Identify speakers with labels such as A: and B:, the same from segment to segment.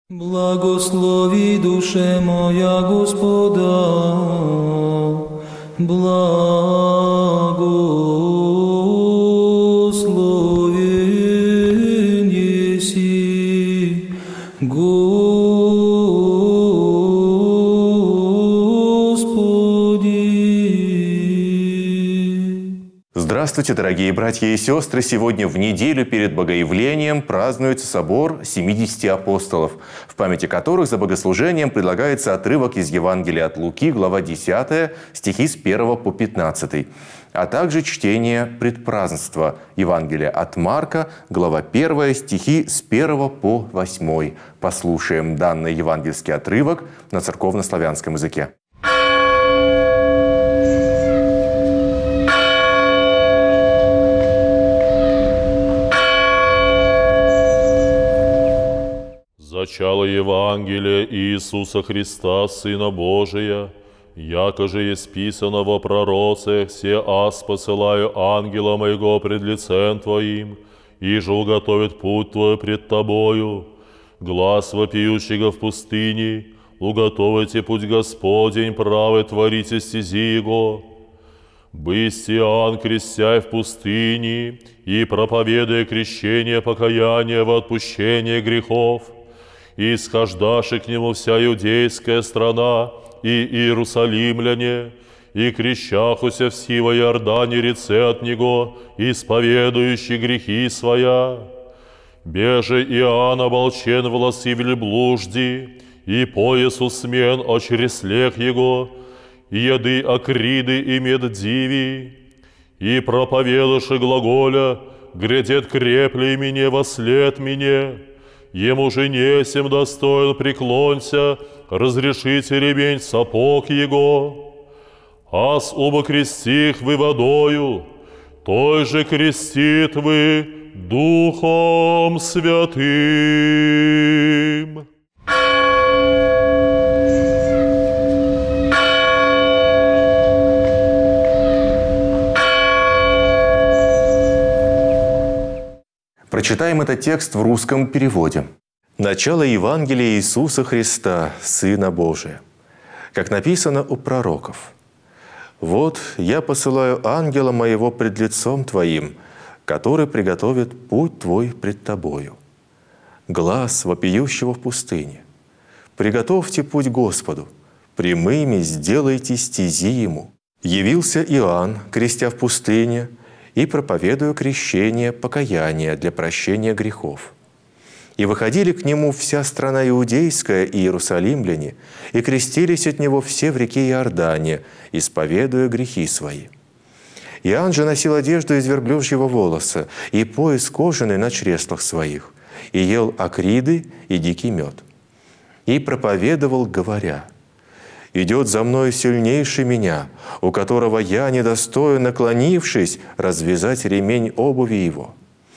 A: Благослови душе моя Господа, благословен еси, Господи.
B: Здравствуйте, дорогие братья и сестры! Сегодня в неделю перед Богоявлением празднуется собор 70 апостолов, в памяти которых за богослужением предлагается отрывок из Евангелия от Луки, глава 10, стихи с 1 по 15, а также чтение предпразднства Евангелия от Марка, глава 1, стихи с 1 по 8. Послушаем данный евангельский отрывок на церковнославянском языке.
C: Зачало Евангелие Иисуса Христа, Сына Божия, яко же есть писано во пророцах, се аз посылаю ангела моего пред лицем Твоим, и же уготовит путь Твой пред Тобою. Глас вопиющего в пустыне, уготовите путь Господень, правый творите стези Его. Бысть Иоанн, крестяй в пустыне, и проповедуя крещение покаяния во отпущение грехов, и исхождаши к нему вся иудейская страна и иерусалимляне, и крещахуся в сиво Иордане реце от него, исповедующий грехи своя. Беже Иоанн оболчен в ласивле блужди, и поясу смен о чреслех его, и еды акриды и мед диви, и проповедуши глаголя, грядет креплей мне во след мне. Ему же несем достоин преклонься, разрешите ремень сапог его. Аз оба крестих вы водою, той же крестит вы Духом Святым.
B: Прочитаем этот текст в русском переводе. Начало Евангелия Иисуса Христа, Сына Божия. Как написано у пророков: «Вот я посылаю ангела моего пред лицом Твоим, который приготовит путь Твой пред Тобою. Глас вопиющего в пустыне: приготовьте путь Господу, прямыми сделайте стези Ему. Явился Иоанн, крестя в пустыне, и проповедуя крещение покаяния для прощения грехов. И выходили к нему вся страна иудейская и иерусалимляне, и крестились от него все в реке Иордане, исповедуя грехи свои. Иоанн же носил одежду из верблюжьего волоса и пояс кожаный на чреслах своих, и ел акриды и дикий мед. И проповедовал, говоря: идет за мною сильнейший меня, у которого я недостоин, наклонившись, развязать ремень обуви его.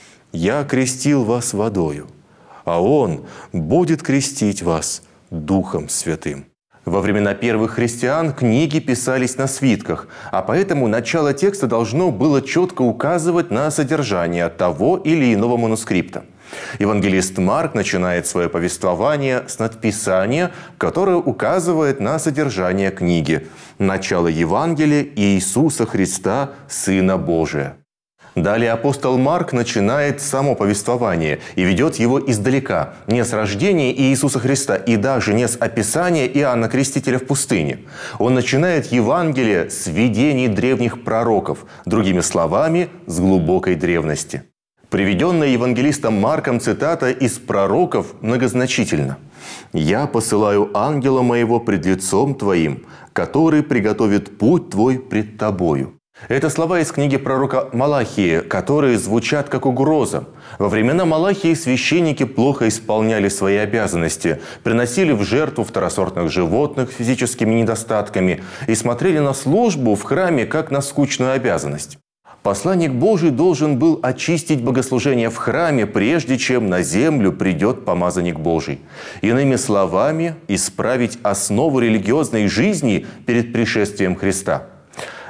B: Я крестил вас водою, а Он будет крестить вас Духом Святым». Во времена первых христиан книги писались на свитках, а поэтому начало текста должно было четко указывать на содержание того или иного манускрипта. Евангелист Марк начинает свое повествование с надписания, которое указывает на содержание книги «Начало Евангелия Иисуса Христа, Сына Божия». Далее апостол Марк начинает само повествование и ведет его издалека, не с рождения Иисуса Христа и даже не с описания Иоанна Крестителя в пустыне. Он начинает Евангелие с видений древних пророков, другими словами, с глубокой древности. Приведенная евангелистом Марком цитата из пророков многозначительна. «Я посылаю ангела моего пред лицом Твоим, который приготовит путь Твой пред Тобою». Это слова из книги пророка Малахии, которые звучат как угроза. Во времена Малахии священники плохо исполняли свои обязанности, приносили в жертву второсортных животных с физическими недостатками и смотрели на службу в храме как на скучную обязанность. Посланник Божий должен был очистить богослужение в храме, прежде чем на землю придет помазанник Божий. Иными словами, исправить основу религиозной жизни перед пришествием Христа.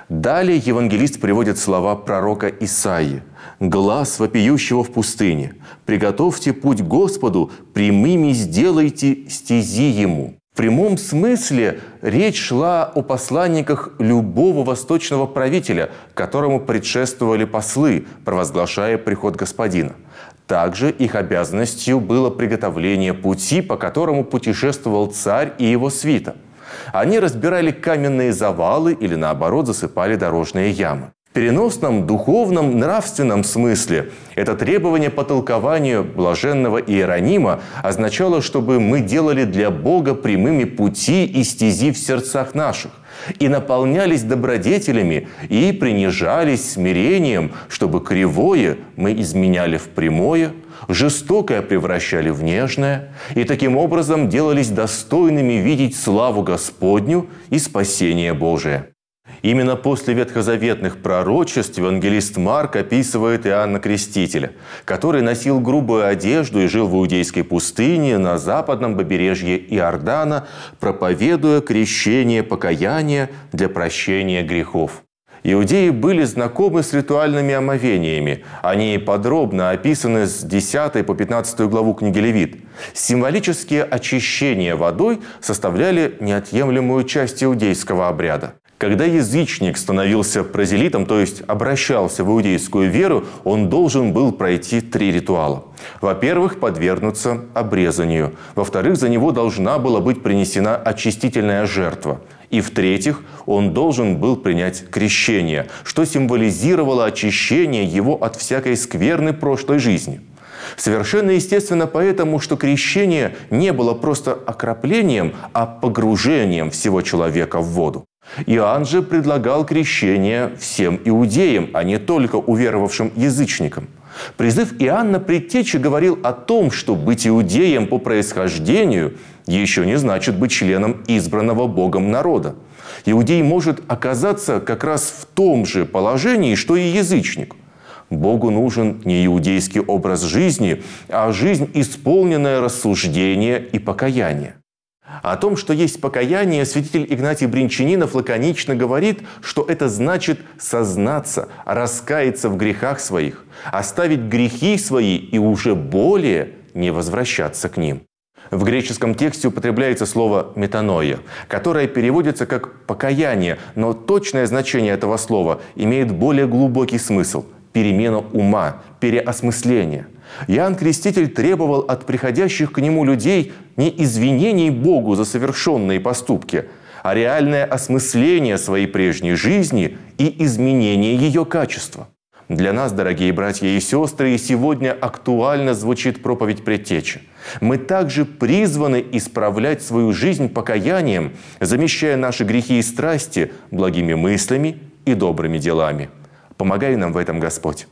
B: Далее евангелист приводит слова пророка Исаии. «Глас вопиющего в пустыне, приготовьте путь Господу, прямыми сделайте стези Ему». В прямом смысле речь шла о посланниках любого восточного правителя, которому предшествовали послы, провозглашая приход Господина. Также их обязанностью было приготовление пути, по которому путешествовал царь и его свита. Они разбирали каменные завалы или, наоборот, засыпали дорожные ямы. В переносном, духовном, нравственном смысле это требование по толкованию блаженного Иеронима означало, чтобы мы делали для Бога прямыми пути и стези в сердцах наших, и наполнялись добродетелями, и принижались смирением, чтобы кривое мы изменяли в прямое, жестокое превращали в нежное, и таким образом делались достойными видеть славу Господню и спасение Божие. Именно после ветхозаветных пророчеств евангелист Марк описывает Иоанна Крестителя, который носил грубую одежду и жил в иудейской пустыне на западном побережье Иордана, проповедуя крещение покаяния для прощения грехов. Иудеи были знакомы с ритуальными омовениями. Они подробно описаны с 10 по 15 главу книги Левит. Символические очищения водой составляли неотъемлемую часть иудейского обряда. Когда язычник становился прозелитом, то есть обращался в иудейскую веру, он должен был пройти 3 ритуала. Во-первых, подвергнуться обрезанию. Во-вторых, за него должна была быть принесена очистительная жертва. И в-третьих, он должен был принять крещение, что символизировало очищение его от всякой скверны прошлой жизни. Совершенно естественно поэтому, что крещение не было просто окроплением, а погружением всего человека в воду. Иоанн же предлагал крещение всем иудеям, а не только уверовавшим язычникам. Призыв Иоанна Предтечи говорил о том, что быть иудеем по происхождению еще не значит быть членом избранного Богом народа. Иудей может оказаться как раз в том же положении, что и язычник. Богу нужен не иудейский образ жизни, а жизнь, исполненная рассуждения и покаяния. О том, что есть покаяние, святитель Игнатий Бринчанинов лаконично говорит, что это значит сознаться, раскаяться в грехах своих, оставить грехи свои и уже более не возвращаться к ним. В греческом тексте употребляется слово «метаноия», которое переводится как «покаяние», но точное значение этого слова имеет более глубокий смысл – перемена ума, переосмысление. Иоанн Креститель требовал от приходящих к нему людей не извинений Богу за совершенные поступки, а реальное осмысление своей прежней жизни и изменение ее качества. Для нас, дорогие братья и сестры, и сегодня актуально звучит проповедь Предтечи. Мы также призваны исправлять свою жизнь покаянием, замещая наши грехи и страсти благими мыслями и добрыми делами. Помогай нам в этом, Господь.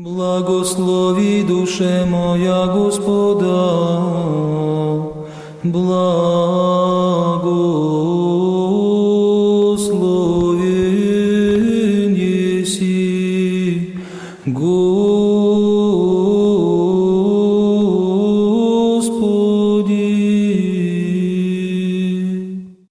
A: Благослови душе моя Господа, благословен еси, Господи.